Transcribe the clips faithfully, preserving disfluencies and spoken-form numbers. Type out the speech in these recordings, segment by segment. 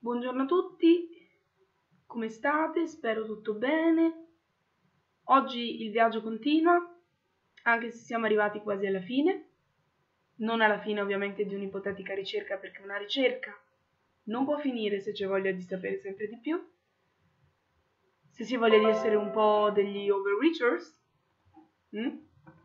Buongiorno a tutti, come state? Spero tutto bene. Oggi il viaggio continua, anche se siamo arrivati quasi alla fine. Non alla fine ovviamente di un'ipotetica ricerca, perché una ricerca non può finire se c'è voglia di sapere sempre di più. Se si ha voglia di essere un po' degli overreachers. Mm?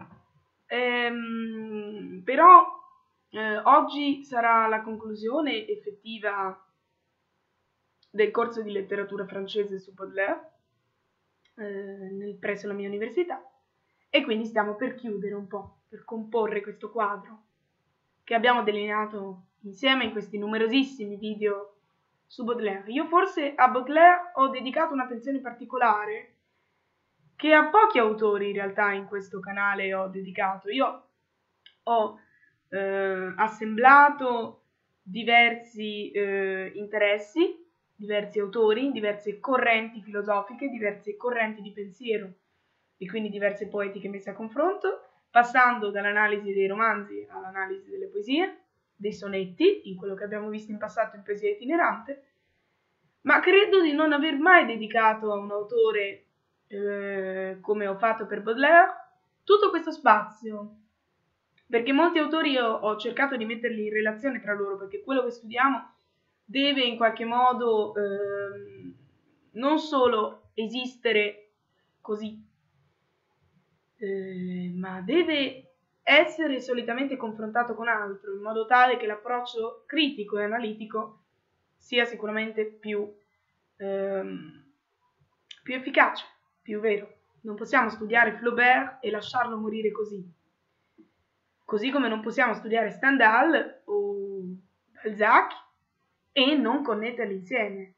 Ehm, però eh, oggi sarà la conclusione effettiva del corso di letteratura francese su Baudelaire eh, nel, presso la mia università, e quindi stiamo per chiudere un po', per comporre questo quadro che abbiamo delineato insieme in questi numerosissimi video su Baudelaire. Io forse a Baudelaire ho dedicato un'attenzione particolare che a pochi autori in realtà in questo canale ho dedicato. Io ho eh, assemblato diversi eh, interessi, diversi autori, diverse correnti filosofiche, diverse correnti di pensiero e quindi diverse poetiche messe a confronto, passando dall'analisi dei romanzi all'analisi delle poesie, dei sonetti, in quello che abbiamo visto in passato in poesia itinerante, ma credo di non aver mai dedicato a un autore, eh, come ho fatto per Baudelaire, tutto questo spazio, perché molti autori io ho cercato di metterli in relazione tra loro, perché quello che studiamo deve in qualche modo eh, non solo esistere così, eh, ma deve essere solitamente confrontato con altro, in modo tale che l'approccio critico e analitico sia sicuramente più, ehm, più efficace, più vero. Non possiamo studiare Flaubert e lasciarlo morire così. Così come non possiamo studiare Stendhal o Balzac e non connetterli insieme.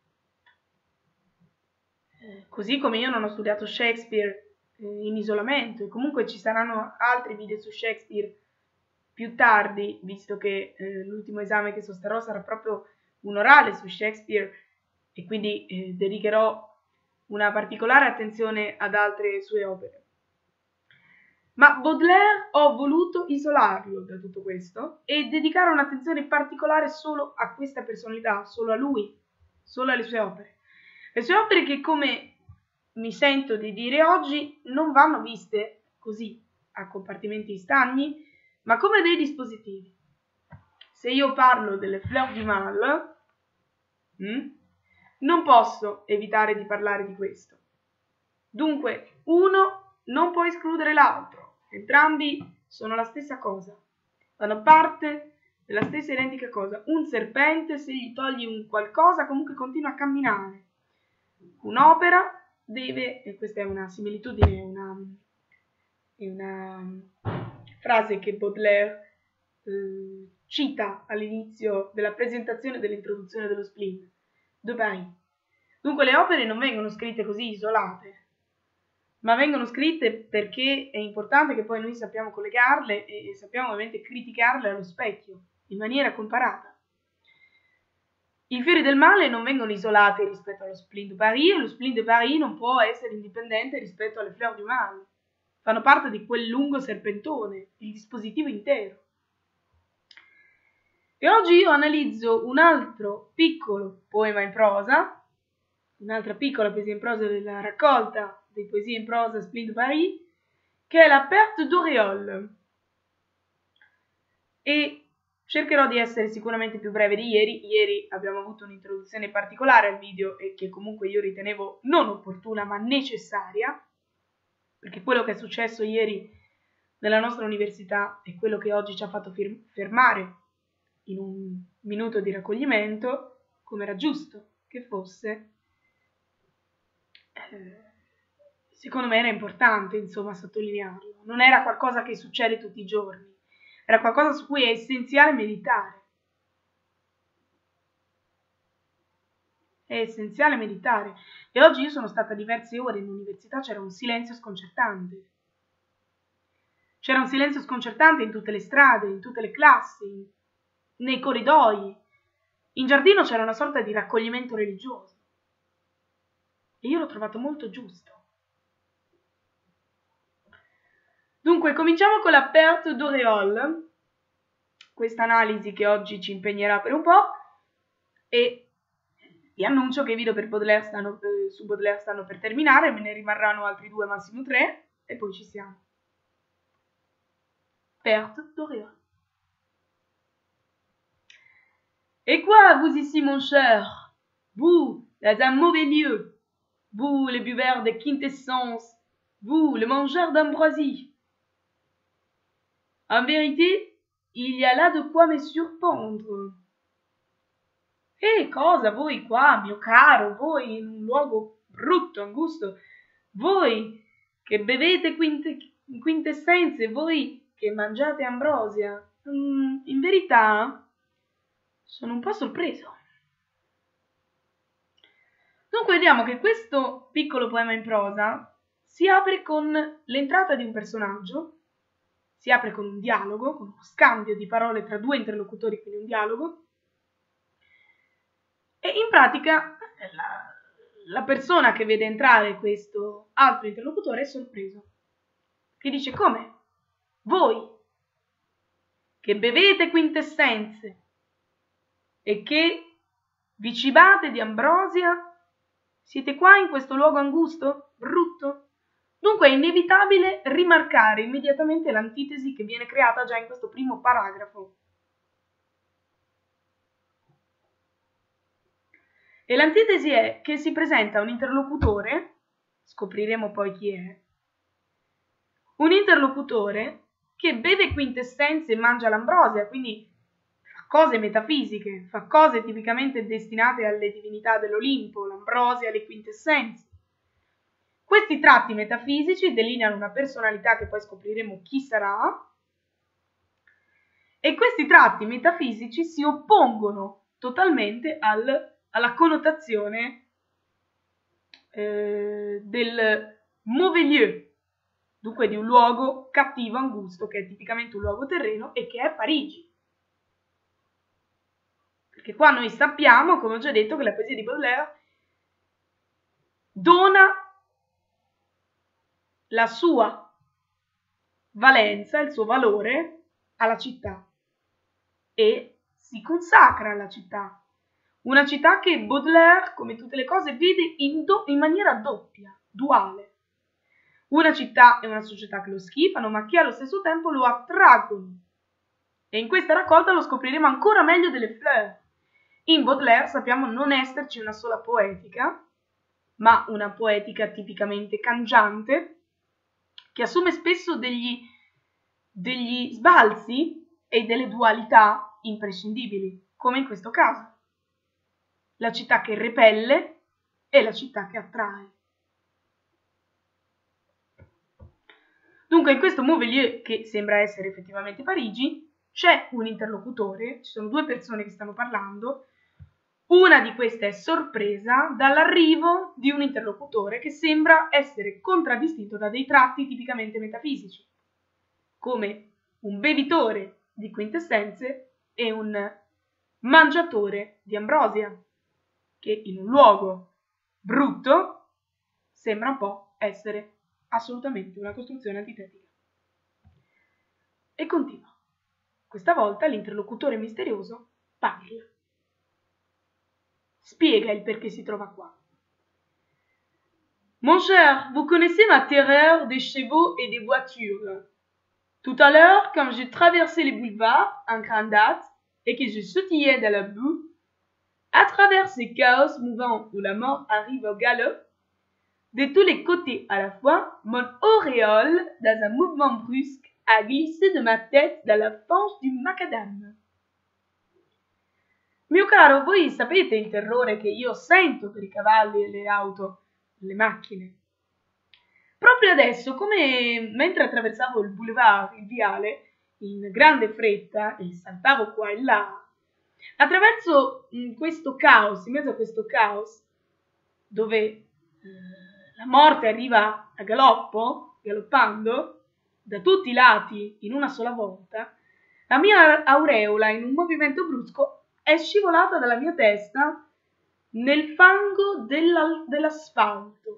Così come io non ho studiato Shakespeare in isolamento, e comunque ci saranno altri video su Shakespeare più tardi, visto che eh, l'ultimo esame che sosterrò sarà proprio un orale su Shakespeare, e quindi eh, dedicherò una particolare attenzione ad altre sue opere. Ma Baudelaire ho voluto isolarlo da tutto questo e dedicare un'attenzione particolare solo a questa personalità, solo a lui, solo alle sue opere. Le sue opere che, come mi sento di dire oggi, non vanno viste così, a compartimenti stagni, ma come dei dispositivi. Se io parlo delle Fleurs du Mal, hm, non posso evitare di parlare di questo. Dunque, uno non può escludere l'altro. Entrambi sono la stessa cosa, fanno parte della stessa identica cosa. Un serpente, se gli togli un qualcosa, comunque continua a camminare. Un'opera deve, e questa è una similitudine, una, è una frase che Baudelaire eh, cita all'inizio della presentazione dell'introduzione dello spleen, de Paris. Dunque le opere non vengono scritte così isolate, ma vengono scritte perché è importante che poi noi sappiamo collegarle e sappiamo ovviamente criticarle allo specchio, in maniera comparata. I fiori del male non vengono isolati rispetto allo spleen de Paris, e lo spleen de Paris non può essere indipendente rispetto alle fleurs du mal. Fanno parte di quel lungo serpentone, il dispositivo intero. E oggi io analizzo un altro piccolo poema in prosa, un'altra piccola poesia in prosa della raccolta di poesie in prosa Spleen de Paris, che è La Perte d'Auréole. E cercherò di essere sicuramente più breve di ieri. Ieri abbiamo avuto un'introduzione particolare al video e che comunque io ritenevo non opportuna ma necessaria, perché quello che è successo ieri nella nostra università è quello che oggi ci ha fatto fermare in un minuto di raccoglimento, come era giusto che fosse. Eh, secondo me era importante, insomma, sottolinearlo. Non era qualcosa che succede tutti i giorni, era qualcosa su cui è essenziale meditare. È essenziale meditare. E oggi io sono stata diverse ore in università, c'era un silenzio sconcertante. C'era un silenzio sconcertante in tutte le strade, in tutte le classi, nei corridoi. In giardino c'era una sorta di raccoglimento religioso. E io l'ho trovato molto giusto. Dunque, cominciamo con la Perte d'Auréole, questa analisi che oggi ci impegnerà per un po', e Vi annuncio che i video per Baudelaire stanno, eh, su Baudelaire stanno per terminare, me ne rimarranno altri due, massimo tre, e poi ci siamo. Perte d'Orient. Et quoi, vous ici, mon cher? Vous, dans un mauvais lieu. Vous, le buveur de quintessence. Vous, le mangeur d'ambroisie. En vérité, il y a là de quoi me surprendre. E cosa, voi qua, mio caro, voi in un luogo brutto, angusto, voi che bevete quinte, quintessenze, voi che mangiate ambrosia, mm, in verità sono un po' sorpreso. Dunque vediamo che questo piccolo poema in prosa si apre con l'entrata di un personaggio, si apre con un dialogo, con uno scambio di parole tra due interlocutori, quindi un dialogo, e in pratica la, la persona che vede entrare questo altro interlocutore è sorpreso, che dice: come? Voi che bevete quintessenze e che vi cibate di ambrosia, siete qua in questo luogo angusto, brutto? Dunque è inevitabile rimarcare immediatamente l'antitesi che viene creata già in questo primo paragrafo. E l'antitesi è che si presenta un interlocutore, scopriremo poi chi è, un interlocutore che beve quintessenze e mangia l'ambrosia, quindi fa cose metafisiche, fa cose tipicamente destinate alle divinità dell'Olimpo, l'ambrosia, le quintessenze. Questi tratti metafisici delineano una personalità che poi scopriremo chi sarà, e questi tratti metafisici si oppongono totalmente al alla connotazione eh, del mauvais lieu, dunque di un luogo cattivo, angusto, che è tipicamente un luogo terreno e che è Parigi. Perché qua noi sappiamo, come ho già detto, che la poesia di Baudelaire dona la sua valenza, il suo valore alla città e si consacra alla città. Una città che Baudelaire, come tutte le cose, vede in, do- in maniera doppia, duale. Una città e una società che lo schifano, ma che allo stesso tempo lo attraggono. E in questa raccolta lo scopriremo ancora meglio delle fleurs. In Baudelaire sappiamo non esserci una sola poetica, ma una poetica tipicamente cangiante, che assume spesso degli, degli sbalzi e delle dualità imprescindibili, come in questo caso. La città che repelle e la città che attrae. Dunque in questo mauvais lieu, che sembra essere effettivamente Parigi, c'è un interlocutore, ci sono due persone che stanno parlando, una di queste è sorpresa dall'arrivo di un interlocutore che sembra essere contraddistinto da dei tratti tipicamente metafisici, come un bevitore di quintessenze e un mangiatore di ambrosia, che in un luogo brutto sembra un po' essere assolutamente una costruzione antitetica. E continua. Questa volta l'interlocutore misterioso parla. Spiega il perché si trova qua. Mon cher, vous connaissez ma terreur des chevaux et des voitures. Tout à l'heure, quand j'ai traversé les boulevards en grande date et que je sautillais dans la boue, à travers ces chaos mouvants où la mort arrive au galop, de tous les côtés à la fois, mon auréole, dans un mouvement brusque, a glissé de ma tête dans la fange du macadam. Mio caro, voi sapete il terrore che io sento per i cavalli e le auto, le macchine. Proprio adesso, come mentre attraversavo il boulevard, il viale, in grande fretta e saltavo qua e là, attraverso mh, questo caos, in mezzo a questo caos, dove eh, la morte arriva a galoppo, galoppando, da tutti i lati in una sola volta, la mia aureola in un movimento brusco è scivolata dalla mia testa nel fango della, dell'asfalto.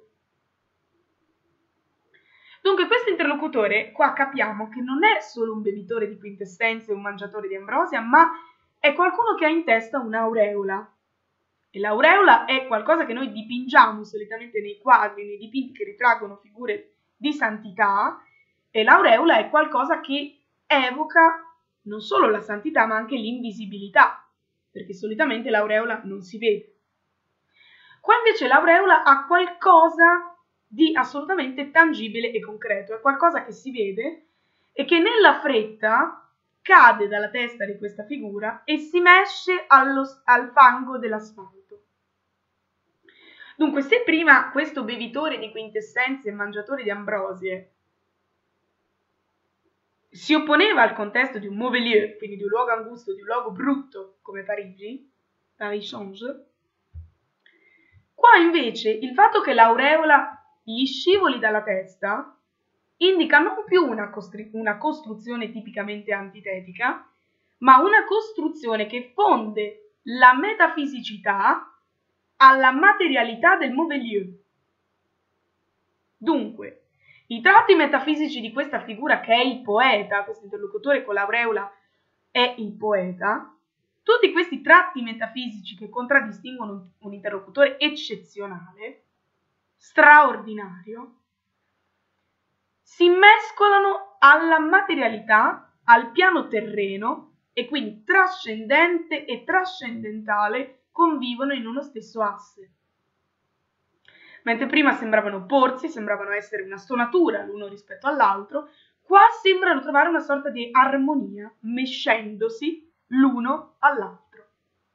Dunque questo interlocutore, qua capiamo che non è solo un bevitore di quintessenze e un mangiatore di ambrosia, ma è qualcuno che ha in testa un'aureola. E l'aureola è qualcosa che noi dipingiamo solitamente nei quadri, nei dipinti che ritraggono figure di santità, e l'aureola è qualcosa che evoca non solo la santità ma anche l'invisibilità, perché solitamente l'aureola non si vede. Qua invece l'aureola ha qualcosa di assolutamente tangibile e concreto, è qualcosa che si vede e che nella fretta cade dalla testa di questa figura e si mesce allo, al fango dell'asfalto. Dunque, se prima questo bevitore di quintessenze e mangiatore di ambrosie si opponeva al contesto di un mauvais lieu, quindi di un luogo angusto, di un luogo brutto come Parigi, Paris change, qua invece il fatto che l'aureola gli scivoli dalla testa indica non più una, costru- una costruzione tipicamente antitetica, ma una costruzione che fonde la metafisicità alla materialità del mauvais lieu. Dunque, i tratti metafisici di questa figura che è il poeta, questo interlocutore con l'aureola è il poeta, tutti questi tratti metafisici che contraddistinguono un interlocutore eccezionale, straordinario, si mescolano alla materialità, al piano terreno e quindi trascendente e trascendentale convivono in uno stesso asse. Mentre prima sembravano opporsi, sembravano essere una stonatura l'uno rispetto all'altro, qua sembrano trovare una sorta di armonia, mescendosi l'uno all'altro.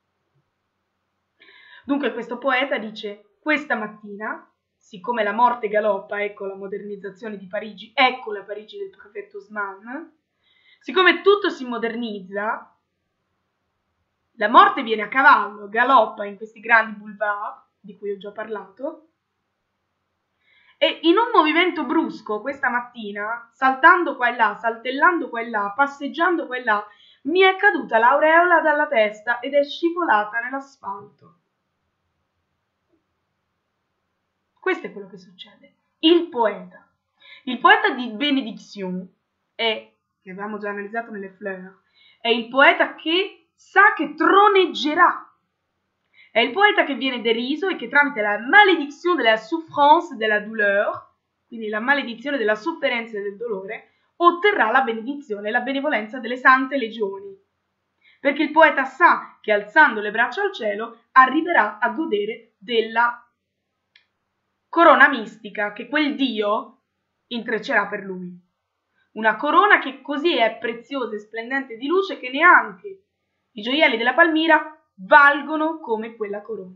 Dunque questo poeta dice: questa mattina, siccome la morte galoppa, ecco la modernizzazione di Parigi, ecco la Parigi del prefetto Haussmann, siccome tutto si modernizza, la morte viene a cavallo, galoppa in questi grandi boulevard di cui ho già parlato, e in un movimento brusco questa mattina, saltando qua e là, saltellando qua e là, passeggiando qua e là, mi è caduta l'aureola dalla testa ed è scivolata nell'asfalto. Questo è quello che succede. Il poeta. Il poeta di Benediction è, che avevamo già analizzato nelle Fleurs, è il poeta che sa che troneggerà. È il poeta che viene deriso e che tramite la malédiction de la souffrance de la douleur, quindi la maledizione della sofferenza e del dolore, otterrà la benedizione e la benevolenza delle sante legioni. Perché il poeta sa che alzando le braccia al cielo arriverà a godere della corona mistica che quel Dio intreccerà per lui. Una corona che così è preziosa e splendente di luce che neanche i gioielli della Palmira valgono come quella corona.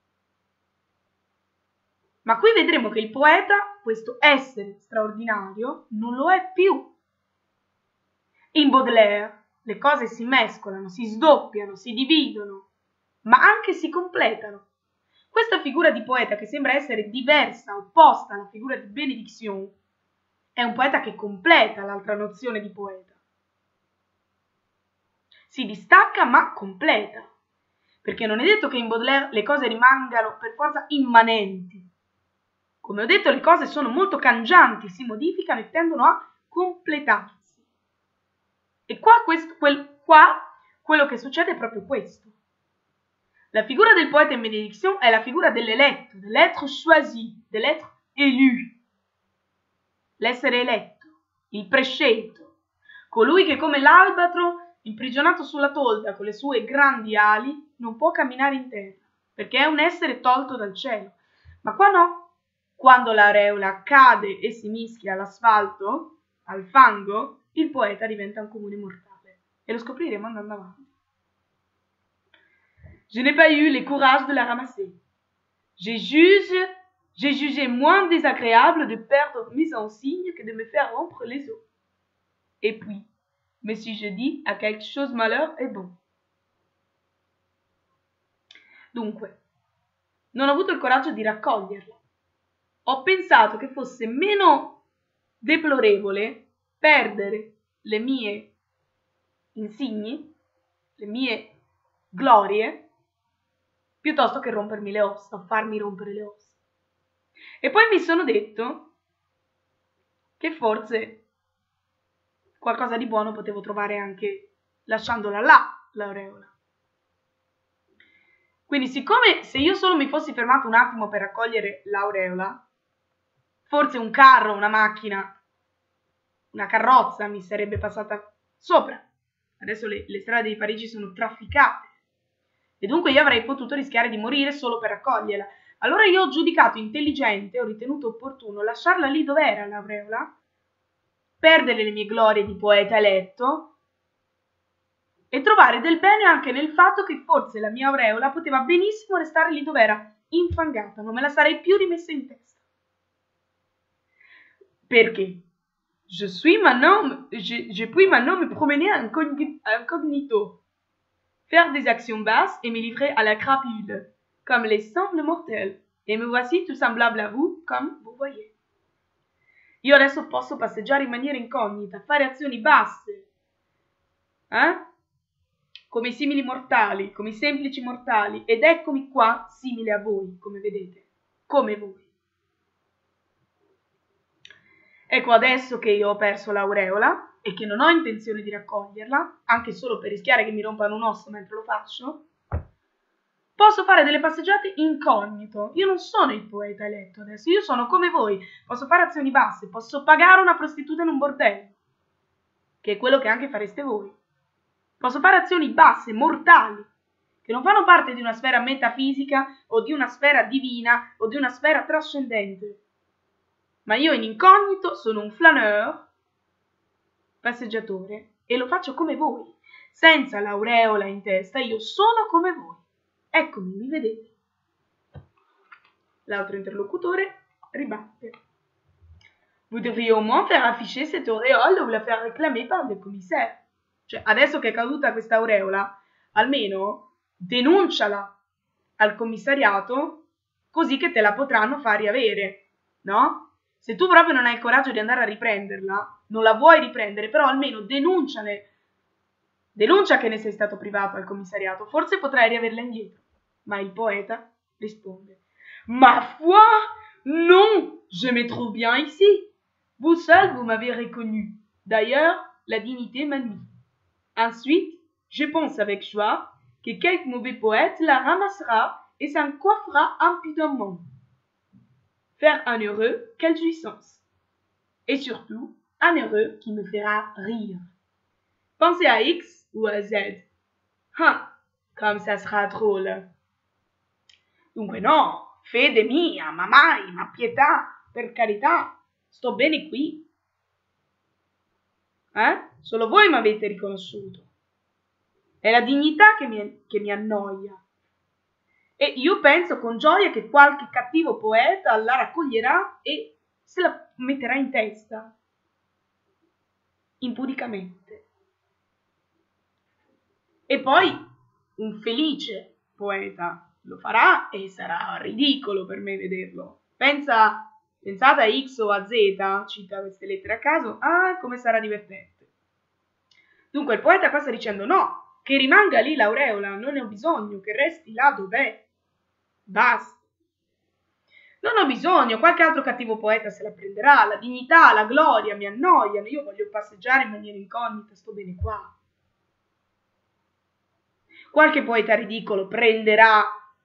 Ma qui vedremo che il poeta, questo essere straordinario, non lo è più. In Baudelaire le cose si mescolano, si sdoppiano, si dividono, ma anche si completano. Questa figura di poeta che sembra essere diversa, opposta alla figura di Benediction, è un poeta che completa l'altra nozione di poeta. Si distacca ma completa. Perché non è detto che in Baudelaire le cose rimangano per forza immanenti. Come ho detto, le cose sono molto cangianti, si modificano e tendono a completarsi. E qua, questo, quel, qua quello che succede è proprio questo. La figura del poeta in Benediction è la figura dell'eletto, dell'être choisi, dell'être élu. L'essere eletto, il prescelto, colui che come l'albatro imprigionato sulla tolda con le sue grandi ali, non può camminare in terra, perché è un essere tolto dal cielo. Ma qua no. Quando l'aureola cade e si mischia all'asfalto, al fango, il poeta diventa un comune mortale. E lo scopriremo andando avanti. Je n'ai pas eu le courage de la ramasser. J'ai jugé, j'ai jugé moins désagréable de perdre mes insignes que de me faire rompre les os. Et puis, mais si je dis à quelque chose malheur è bon. Dunque, non ho avuto il coraggio di raccoglierla. Ho pensato che fosse meno deplorevole perdere le mie insigni, le mie glorie, piuttosto che rompermi le ossa, farmi rompere le ossa. E poi mi sono detto che forse qualcosa di buono potevo trovare anche lasciandola là, l'aureola. Quindi, siccome se io solo mi fossi fermato un attimo per raccogliere l'aureola, forse un carro, una macchina, una carrozza mi sarebbe passata sopra. Adesso le, le strade di Parigi sono trafficate e dunque io avrei potuto rischiare di morire solo per raccoglierla. Allora io ho giudicato intelligente, ho ritenuto opportuno lasciarla lì dove era l'aureola, perdere le mie glorie di poeta eletto e trovare del bene anche nel fatto che forse la mia aureola poteva benissimo restare lì dove era, infangata, non me la sarei più rimessa in testa. Perché? Je suis maintenant, je, je puis maintenant me promener incognito, faire des actions basses et me livrer à la crapule, comme les simples mortels. Et me voici tout semblable à vous, comme vous voyez. Io adesso posso passeggiare in maniera incognita, fare azioni basse, eh? Come i simili mortali, come i semplici mortali, ed eccomi qua simile a voi, come vedete, come voi. Ecco, adesso che io ho perso l'aureola e che non ho intenzione di raccoglierla, anche solo per rischiare che mi rompano un osso mentre lo faccio, posso fare delle passeggiate incognito. Io non sono il poeta eletto adesso, io sono come voi, posso fare azioni basse, posso pagare una prostituta in un bordello, che è quello che anche fareste voi. Posso fare azioni basse, mortali, che non fanno parte di una sfera metafisica o di una sfera divina o di una sfera trascendente. Ma io in incognito sono un flaneur, passeggiatore, e lo faccio come voi, senza l'aureola in testa, io sono come voi. Eccomi, mi vedete. L'altro interlocutore ribatte. Vous devriez au moins faire afficher cette auréole ou la faire réclamer par le commissaire. Cioè, adesso che è caduta questa aureola, almeno denunciala al commissariato così che te la potranno far riavere, no? Se tu proprio non hai il coraggio di andare a riprenderla, non la vuoi riprendere, però almeno denunciale, denuncia che ne sei stato privato al commissariato, forse potrai riaverla indietro. Ma il poeta risponde: Ma foi, non, je me trouve bien ici. Vous seul, vous m'avez reconnu. D'ailleurs, la dignité m'ennuie. Ensuite, je pense avec joie que quelque mauvais poète la ramassera et s'en coiffera impudemment. Faire un heureux, quelle jouissance! Et surtout, un heureux qui me fera rire. Pensez à X ou à Z. Ah, comme ça sera drôle. Dunque no, fede mia, ma mai, ma pietà, per carità, sto bene qui. Eh? Solo voi mi avete riconosciuto. È la dignità che mi, che mi annoia. E io penso con gioia che qualche cattivo poeta la raccoglierà e se la metterà in testa, impudicamente. E poi un felice poeta lo farà e sarà ridicolo per me vederlo. Pensa, pensate a X o a Z, cita queste lettere a caso, ah, come sarà divertente. Dunque il poeta qua sta dicendo no, che rimanga lì l'aureola, non ne ho bisogno, che resti là dov'è. Basta. Non ho bisogno, qualche altro cattivo poeta se la prenderà, la dignità, la gloria mi annoiano, io voglio passeggiare in maniera incognita, sto bene qua. Qualche poeta ridicolo prenderà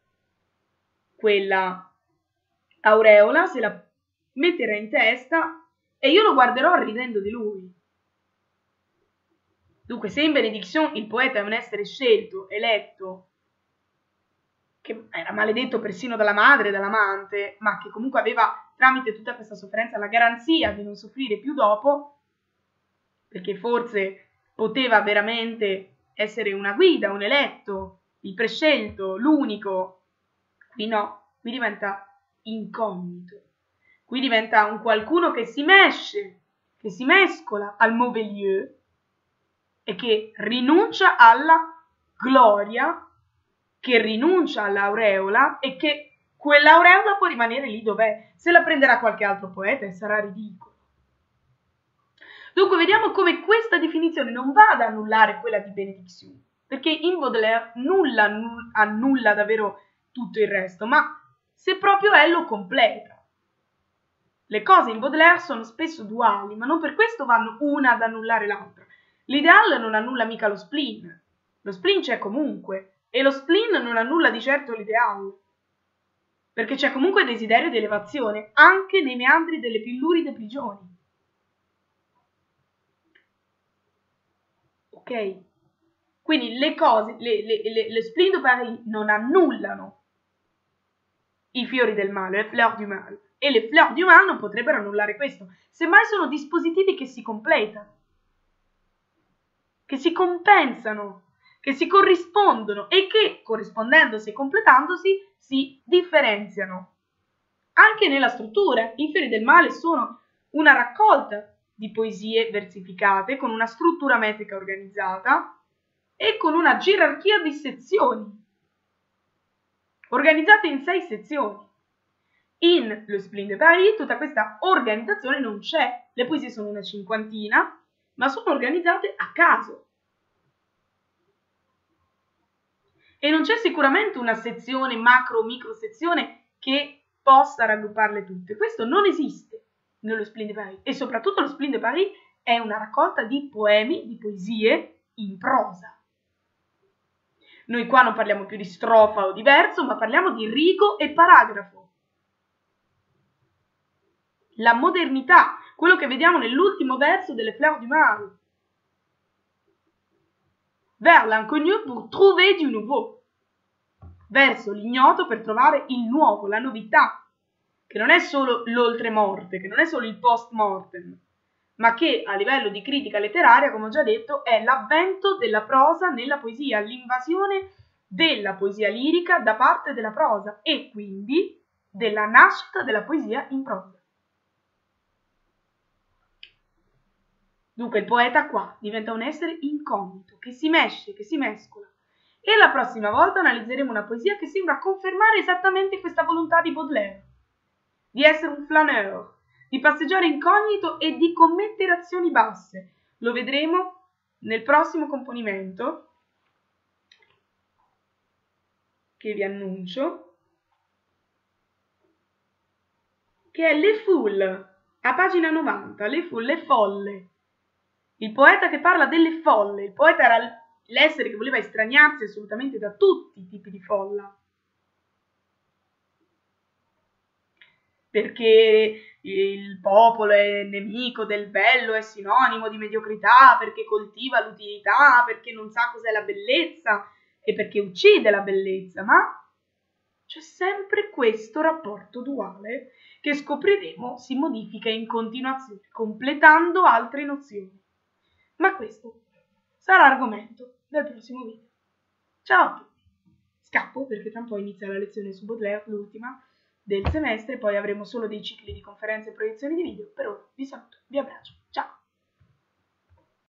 quella aureola, se la metterà in testa e io lo guarderò ridendo di lui. Dunque, se in Benediction il poeta è un essere scelto, eletto, che era maledetto persino dalla madre e dall'amante, ma che comunque aveva tramite tutta questa sofferenza la garanzia di non soffrire più dopo, perché forse poteva veramente essere una guida, un eletto, il prescelto, l'unico, qui no, qui diventa incognito, qui diventa un qualcuno che si mesce, che si mescola al mauvais lieu e che rinuncia alla gloria, che rinuncia all'aureola e che quell'aureola può rimanere lì dov'è. Se la prenderà qualche altro poeta e sarà ridicolo. Dunque vediamo come questa definizione non va ad annullare quella di Benediction, perché in Baudelaire nulla annulla davvero tutto il resto, ma se proprio è lo completa. Le cose in Baudelaire sono spesso duali, ma non per questo vanno una ad annullare l'altra. L'ideale non annulla mica lo spleen, lo spleen c'è comunque, E lo spleen non annulla di certo l'ideale, perché c'è comunque desiderio di elevazione, anche nei meandri delle più luride prigioni. Ok? Quindi le cose, le, le, le, le spleen de Paris non annullano i fiori del male, le fleurs du mal, e le fleurs du mal non potrebbero annullare questo. Semmai sono dispositivi che si completano, che si compensano, che si corrispondono e che, corrispondendosi e completandosi, si differenziano. Anche nella struttura, i fiori del male sono una raccolta di poesie versificate con una struttura metrica organizzata e con una gerarchia di sezioni, organizzate in sei sezioni. In Le Spleen de Paris tutta questa organizzazione non c'è, le poesie sono una cinquantina, ma sono organizzate a caso. E non c'è sicuramente una sezione, macro o micro sezione, che possa raggrupparle tutte. Questo non esiste nello Spleen de Paris. E soprattutto lo Spleen de Paris è una raccolta di poemi, di poesie in prosa. Noi qua non parliamo più di strofa o di verso, ma parliamo di rigo e paragrafo. La modernità, quello che vediamo nell'ultimo verso delle Fleurs du Mal. Vers l'inconnu pour trouver du nouveau. Verso l'ignoto per trovare il nuovo, la novità, che non è solo l'oltremorte, che non è solo il post mortem, ma che a livello di critica letteraria, come ho già detto, è l'avvento della prosa nella poesia, l'invasione della poesia lirica da parte della prosa e quindi della nascita della poesia in prosa. Dunque il poeta qua diventa un essere incognito, che si mesce, che si mescola. E la prossima volta analizzeremo una poesia che sembra confermare esattamente questa volontà di Baudelaire, di essere un flaneur, di passeggiare incognito e di commettere azioni basse. Lo vedremo nel prossimo componimento, che vi annuncio, che è Le Foules, a pagina novanta, Le Foules, le folle. Il poeta che parla delle folle, il poeta era l'essere che voleva estraniarsi assolutamente da tutti i tipi di folla. Perché il popolo è nemico del bello, è sinonimo di mediocrità, perché coltiva l'utilità, perché non sa cos'è la bellezza e perché uccide la bellezza, ma c'è sempre questo rapporto duale che scopriremo si modifica in continuazione, completando altre nozioni. Ma questo sarà argomento del prossimo video. Ciao a tutti! Scappo perché tra un po' inizia la lezione su Baudelaire, l'ultima del semestre, poi avremo solo dei cicli di conferenze e proiezioni di video. Per ora vi saluto, vi abbraccio.